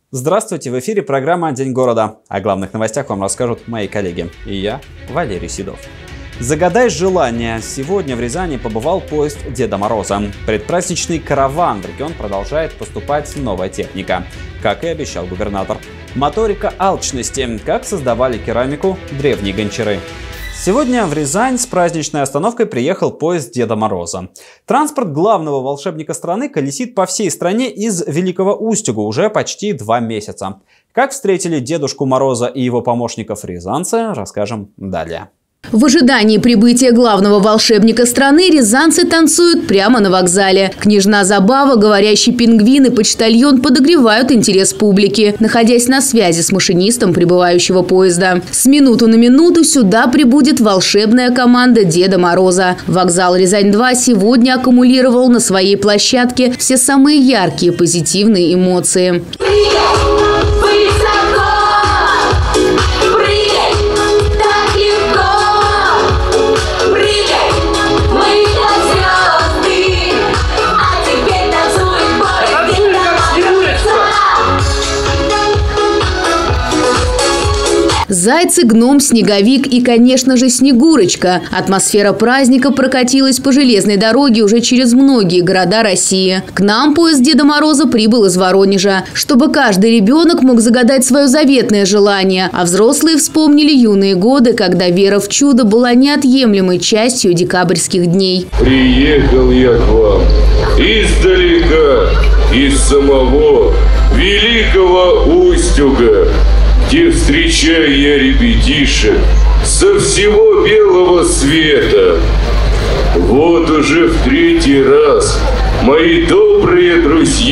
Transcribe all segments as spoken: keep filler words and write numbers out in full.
Здравствуйте, в эфире программа «День города». О главных новостях вам расскажут мои коллеги. И я, Валерий Седов. Загадай желание. Сегодня в Рязани побывал поезд Деда Мороза. Предпраздничный караван. В регион продолжает поступать новая техника, как и обещал губернатор. Моторика алчности. Как создавали керамику древние гончары. Сегодня в Рязань с праздничной остановкой приехал поезд Деда Мороза. Транспорт главного волшебника страны колесит по всей стране из Великого Устюга уже почти два месяца. Как встретили Дедушку Мороза и его помощников рязанцы, расскажем далее. В ожидании прибытия главного волшебника страны рязанцы танцуют прямо на вокзале. Княжна Забава, говорящий пингвин и почтальон подогревают интерес публики, находясь на связи с машинистом прибывающего поезда. С минуту на минуту сюда прибудет волшебная команда Деда Мороза. Вокзал Рязань-два сегодня аккумулировал на своей площадке все самые яркие позитивные эмоции. Зайцы, гном, снеговик и, конечно же, Снегурочка. Атмосфера праздника прокатилась по железной дороге уже через многие города России. К нам поезд Деда Мороза прибыл из Воронежа, чтобы каждый ребенок мог загадать свое заветное желание, а взрослые вспомнили юные годы, когда вера в чудо была неотъемлемой частью декабрьских дней. Приехал я к вам издалека, из самого Великого Устюга, где встречаю я ребятишек со всего белого света. Вот уже в третий раз мои добрые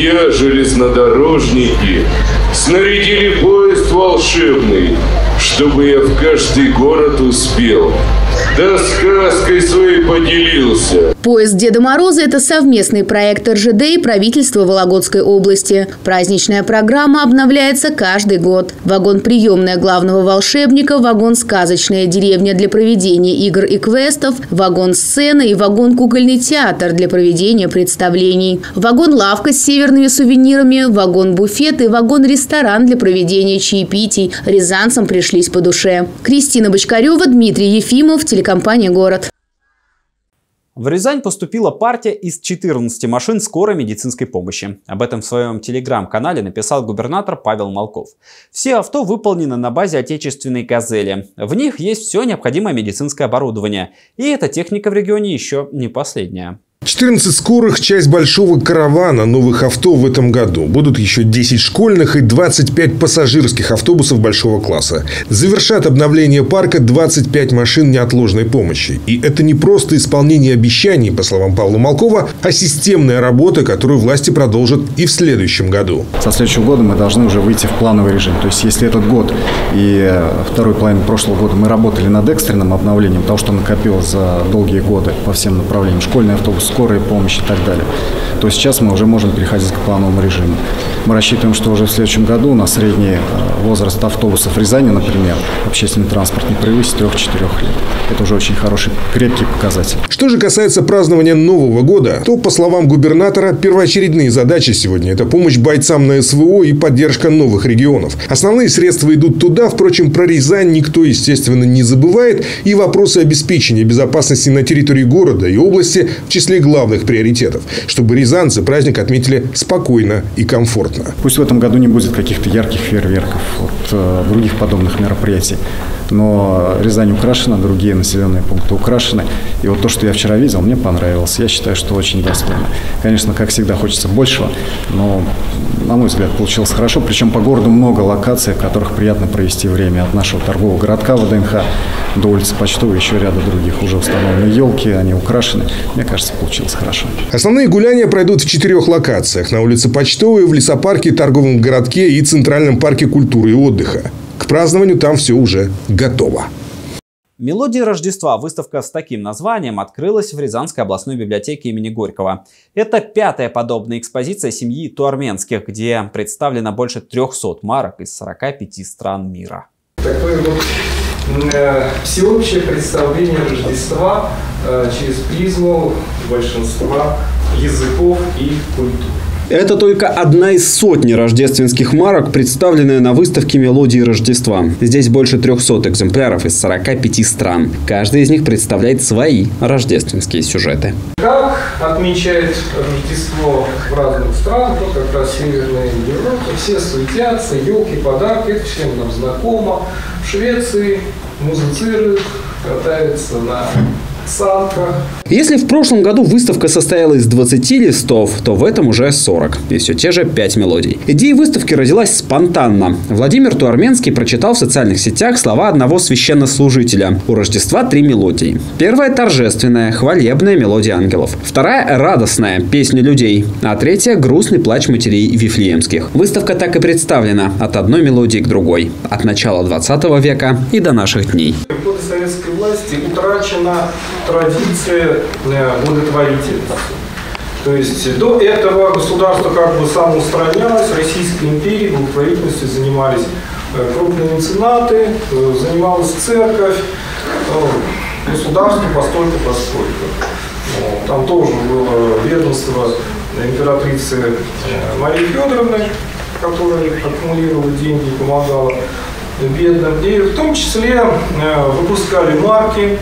друзья-железнодорожники снарядили поезд волшебный, чтобы я в каждый город успел, да сказкой своей поделился. Поезд Деда Мороза – это совместный проект эр жэ дэ и правительства Вологодской области. Праздничная программа обновляется каждый год. Вагон-приемная главного волшебника, вагон-сказочная деревня для проведения игр и квестов, вагон-сцена и вагон-кукольный театр для проведения представлений. Вагон-лавка с северными сувенирами, вагон-буфет и вагон-ресторан для проведения чаепитий рязанцам пришлись по душе. Кристина Бочкарева, Дмитрий Ефимов, телекомпания «Город». В Рязань поступила партия из четырнадцати машин скорой медицинской помощи. Об этом в своем телеграм-канале написал губернатор Павел Молков. Все авто выполнены на базе отечественной «Газели». В них есть все необходимое медицинское оборудование. И эта техника в регионе еще не последняя. четырнадцать скорых – часть большого каравана новых авто в этом году. Будут еще десять школьных и двадцать пять пассажирских автобусов большого класса. Завершат обновление парка двадцать пять машин неотложной помощи. И это не просто исполнение обещаний, по словам Павла Молкова, а системная работа, которую власти продолжат и в следующем году. Со следующего года мы должны уже выйти в плановый режим. То есть, если этот год и второй половину прошлого года мы работали над экстренным обновлением того, что накопилось за долгие годы по всем направлениям, школьный автобус, скорая помощь и так далее, то сейчас мы уже можем переходить к плановому режиму. Мы рассчитываем, что уже в следующем году на средний возраст автобусов в Рязани, например, общественный транспорт не превысит трёх-четырёх лет. Это уже очень хороший, крепкий показатель. Что же касается празднования Нового года, то, по словам губернатора, первоочередные задачи сегодня – это помощь бойцам на эс вэ о и поддержка новых регионов. Основные средства идут туда, впрочем, про Рязань никто, естественно, не забывает, и вопросы обеспечения безопасности на территории города и области в числе главных приоритетов, чтобы рязанцы праздник отметили спокойно и комфортно. Пусть в этом году не будет каких-то ярких фейерверков от э, других подобных мероприятий, но Рязань украшена, другие населенные пункты украшены. И вот то, что я вчера видел, мне понравилось. Я считаю, что очень достойно. Конечно, как всегда, хочется большего, но, на мой взгляд, получилось хорошо. Причем по городу много локаций, в которых приятно провести время. От нашего торгового городка вэ дэ эн ха до улицы Почтовой, еще ряда других уже установлены елки, они украшены. Мне кажется, получилось хорошо. Основные гуляния пройдут в четырех локациях. На улице Почтовой, в лесопарке, торговом городке и Центральном парке культуры и отдыха. К празднованию там все уже готово. «Мелодии Рождества» – выставка с таким названием открылась в Рязанской областной библиотеке имени Горького. Это пятая подобная экспозиция семьи Туарменских, где представлено больше трёхсот марок из сорока пяти стран мира. Такое вот э, всеобщее представление Рождества э, через призму большинства языков и культур. Это только одна из сотни рождественских марок, представленная на выставке «Мелодии Рождества». Здесь больше трехсот экземпляров из сорока пяти стран. Каждый из них представляет свои рождественские сюжеты. Как отмечает Рождество в разных странах, вот как раз Северная Европа, все суетятся, елки, подарки, это всем нам знакомо. В Швеции музыцируют, катаются на санках. Если в прошлом году выставка состояла из двадцати листов, то в этом уже сорок. И все те же пять мелодий. Идея выставки родилась спонтанно. Владимир Туарменский прочитал в социальных сетях слова одного священнослужителя. У Рождества три мелодии. Первая – торжественная, хвалебная мелодия ангелов. Вторая – радостная, песня людей. А третья – грустный плач матерей вифлеемских. Выставка так и представлена от одной мелодии к другой. От начала двадцатого века и до наших дней. В годы советской власти утрачена традиция благотворительности. То есть до этого государство как бы самоустранялось, Российской империи благотворительностью занимались крупные меценаты, занималась церковь, государство постольку поскольку. Там тоже было ведомство императрицы Марии Федоровны, которая аккумулировала деньги и помогала бедным. И в том числе выпускали марки,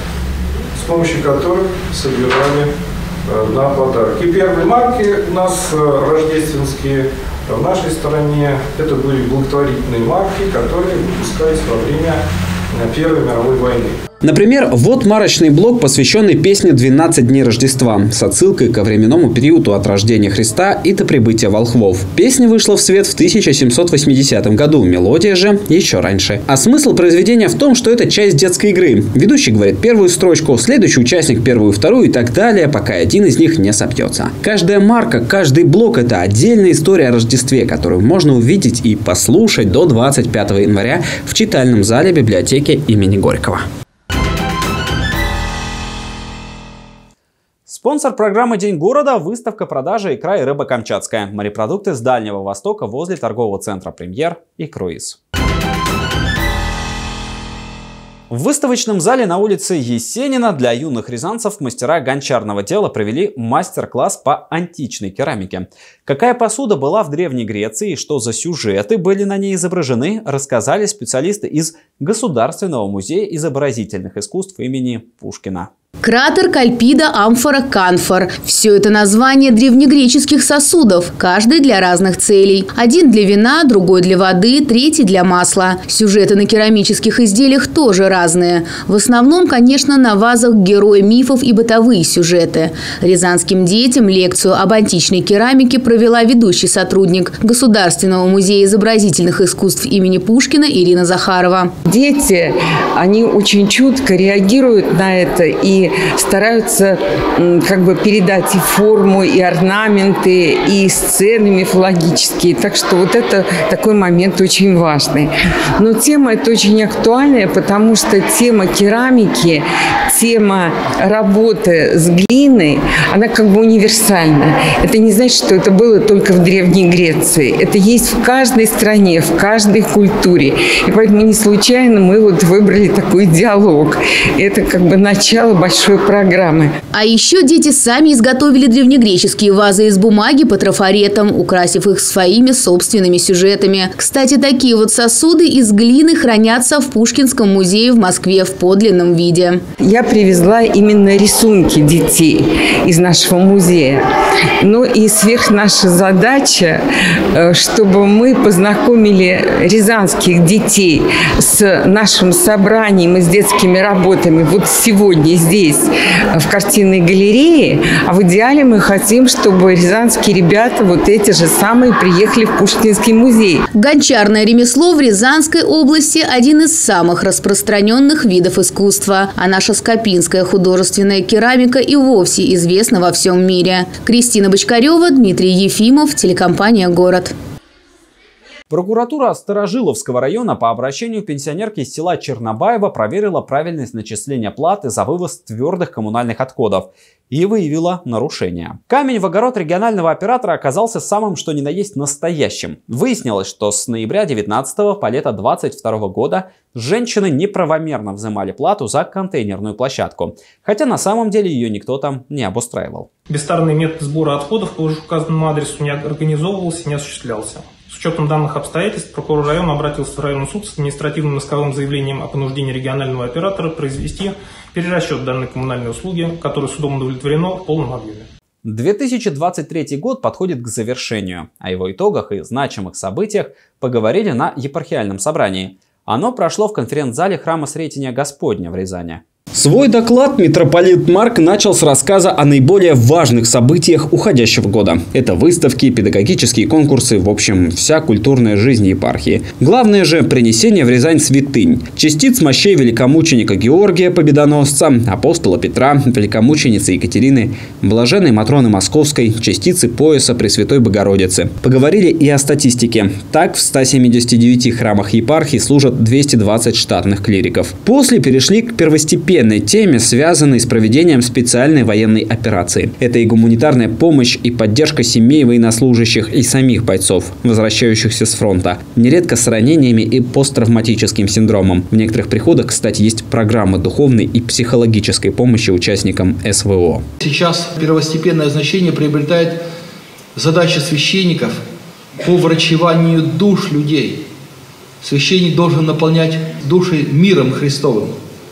с помощью которых собирали на подарки. И первые марки у нас рождественские в нашей стране, это были благотворительные марки, которые выпускались во время Первой мировой войны. Например, вот марочный блок, посвященный песне «двенадцать дней Рождества» с отсылкой ко временному периоду от рождения Христа и до прибытия волхвов. Песня вышла в свет в тысяча семьсот восьмидесятом году, мелодия же еще раньше. А смысл произведения в том, что это часть детской игры. Ведущий говорит первую строчку, следующий участник первую, вторую и так далее, пока один из них не сопьется. Каждая марка, каждый блок – это отдельная история о Рождестве, которую можно увидеть и послушать до двадцать пятого января в читальном зале библиотеки имени Горького. Спонсор программы «День города» – выставка продажи икра и рыба камчатская. Морепродукты с Дальнего Востока возле торгового центра «Премьер» и «Круиз». В выставочном зале на улице Есенина для юных рязанцев мастера гончарного дела провели мастер-класс по античной керамике. Какая посуда была в Древней Греции и что за сюжеты были на ней изображены, рассказали специалисты из Государственного музея изобразительных искусств имени Пушкина. Кратер, кальпида, амфора, канфор – все это названия древнегреческих сосудов, каждый для разных целей. Один для вина, другой для воды, третий для масла. Сюжеты на керамических изделиях тоже разные. В основном, конечно, на вазах герои мифов и бытовые сюжеты. Рязанским детям лекцию об античной керамике провела ведущий сотрудник Государственного музея изобразительных искусств имени Пушкина Ирина Захарова. Дети, они очень чутко реагируют на это и стараются как бы передать и форму, и орнаменты, и сцены мифологические. Так что вот это такой момент очень важный. Но тема эта очень актуальная, потому что тема керамики, тема работы с глиной, она как бы универсальна. Это не значит, что это было только в Древней Греции. Это есть в каждой стране, в каждой культуре. И поэтому не случайно мы вот выбрали такой диалог. Это как бы начало большой программы. А еще дети сами изготовили древнегреческие вазы из бумаги по трафаретам, украсив их своими собственными сюжетами. Кстати, такие вот сосуды из глины хранятся в Пушкинском музее в Москве в подлинном виде. Я привезла именно рисунки детей из нашего музея. Ну и сверх наша задача, чтобы мы познакомили рязанских детей с нашим собранием и с детскими работами вот сегодня здесь, в картинной галерее, а в идеале мы хотим, чтобы рязанские ребята, вот эти же самые, приехали в Пушкинский музей. Гончарное ремесло в Рязанской области – один из самых распространенных видов искусства, а наша скопинская художественная керамика и вовсе известна во всем мире. Кристина Бочкарева, Дмитрий Ефимов, телекомпания «Город». Прокуратура Старожиловского района по обращению пенсионерки из села Чернобаево проверила правильность начисления платы за вывоз твердых коммунальных отходов и выявила нарушения. Камень в огород регионального оператора оказался самым что ни на есть настоящим. Выяснилось, что с ноября девятнадцатого по лето двадцать второго года женщины неправомерно взимали плату за контейнерную площадку, хотя на самом деле ее никто там не обустраивал. Бестарный метод сбора отходов по указанному адресу не организовывался и не осуществлялся. С учетом данных обстоятельств прокурор района обратился в районный суд с административным исковым заявлением о понуждении регионального оператора произвести перерасчет данной коммунальной услуги, которое судом удовлетворено в полном объеме. две тысячи двадцать третий год подходит к завершению. О его итогах и значимых событиях поговорили на епархиальном собрании. Оно прошло в конференц-зале храма Сретения Господня в Рязани. Свой доклад митрополит Марк начал с рассказа о наиболее важных событиях уходящего года. Это выставки, педагогические конкурсы, в общем, вся культурная жизнь епархии. Главное же – принесение в Рязань святынь. Частиц мощей великомученика Георгия Победоносца, апостола Петра, великомученицы Екатерины, блаженной Матроны Московской, частицы пояса Пресвятой Богородицы. Поговорили и о статистике. Так, в ста семидесяти девяти храмах епархии служат двести двадцать штатных клириков. После перешли к первостепенной теме, связанной с проведением специальной военной операции. Это и гуманитарная помощь, и поддержка семей военнослужащих и самих бойцов, возвращающихся с фронта, нередко с ранениями и посттравматическим синдромом. В некоторых приходах, кстати, есть программы духовной и психологической помощи участникам эс вэ о. Сейчас первостепенное значение приобретает задача священников по врачеванию душ людей. Священник должен наполнять души миром Христовым.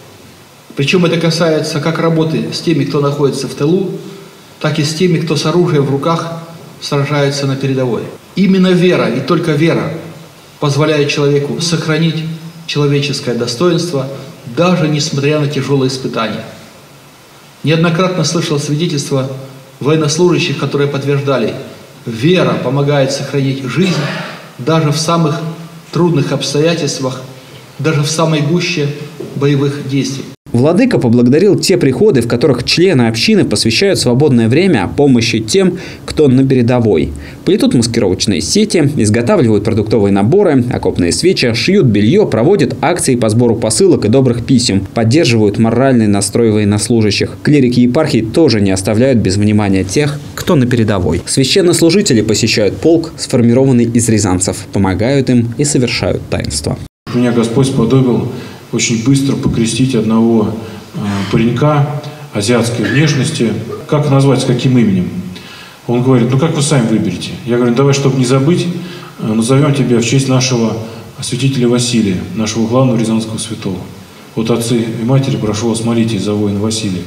Причем это касается как работы с теми, кто находится в тылу, так и с теми, кто с оружием в руках сражается на передовой. Именно вера и только вера позволяет человеку сохранить человеческое достоинство, даже несмотря на тяжелые испытания. Неоднократно слышал свидетельства военнослужащих, которые подтверждали, вера помогает сохранить жизнь даже в самых трудных обстоятельствах, даже в самой гуще боевых действий. Владыка поблагодарил те приходы, в которых члены общины посвящают свободное время помощи тем, кто на передовой. Плетут маскировочные сети, изготавливают продуктовые наборы, окопные свечи, шьют белье, проводят акции по сбору посылок и добрых писем, поддерживают моральный настрой военнослужащих. Клирики епархии тоже не оставляют без внимания тех, кто на передовой. Священнослужители посещают полк, сформированный из рязанцев, помогают им и совершают таинства. Меня Господь сподобил очень быстро покрестить одного э, паренька азиатской внешности. Как назвать, с каким именем? Он говорит, ну как вы сами выберете? Я говорю, давай, чтобы не забыть, э, назовем тебя в честь нашего святителя Василия, нашего главного рязанского святого. Вот отцы и матери, прошу вас, молитесь за воина Василия.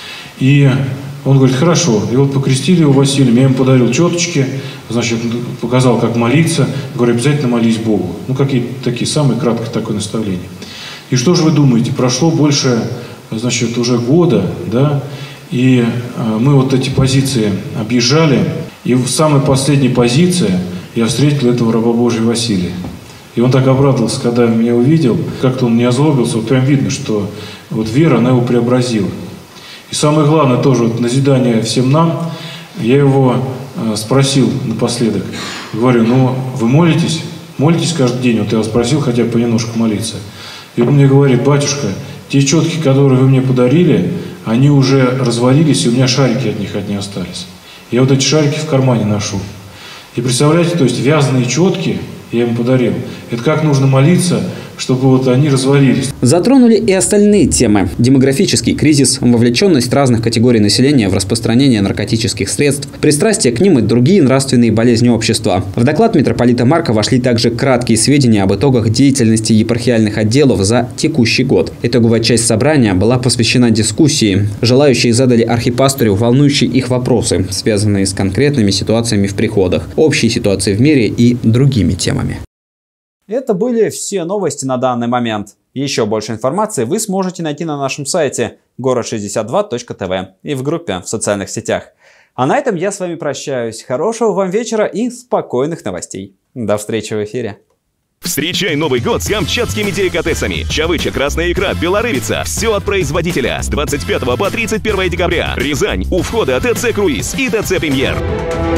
И он говорит, хорошо. И вот покрестили его Василием, я ему подарил четочки, значит, показал, как молиться. Говорю, обязательно молись Богу. Ну, какие такие, самые краткое такое наставление. И что же вы думаете, прошло больше, значит, уже года, да, и э, мы вот эти позиции объезжали, и в самой последней позиции я встретил этого раба Божия Василия. И он так обрадовался, когда меня увидел, как-то он не озлобился, вот прям видно, что вот вера, она его преобразила. И самое главное тоже, вот, назидание всем нам, я его э, спросил напоследок, говорю, ну, вы молитесь? Молитесь каждый день? Вот я вас спросил хотя бы понемножку молиться. И он мне говорит, батюшка, те четки, которые вы мне подарили, они уже развалились, и у меня шарики от них не остались. Я вот эти шарики в кармане ношу. И представляете, то есть вязаные четки я ему подарил. Это как нужно молиться, чтобы вот они развалились. Затронули и остальные темы. Демографический кризис, вовлеченность разных категорий населения в распространение наркотических средств, пристрастие к ним и другие нравственные болезни общества. В доклад митрополита Марка вошли также краткие сведения об итогах деятельности епархиальных отделов за текущий год. Итоговая часть собрания была посвящена дискуссии. Желающие задали архипастырю волнующие их вопросы, связанные с конкретными ситуациями в приходах, общей ситуацией в мире и другими темами. Это были все новости на данный момент. Еще больше информации вы сможете найти на нашем сайте город шестьдесят два точка тв и в группе в социальных сетях. А на этом я с вами прощаюсь. Хорошего вам вечера и спокойных новостей. До встречи в эфире. Встречай Новый год с камчатскими деликатесами. Чавыча, красная икра, белорыбица. Все от производителя. С двадцать пятого по тридцать первое декабря. Рязань. У входа ТЦ «Круиз» и ТЦ «Премьер».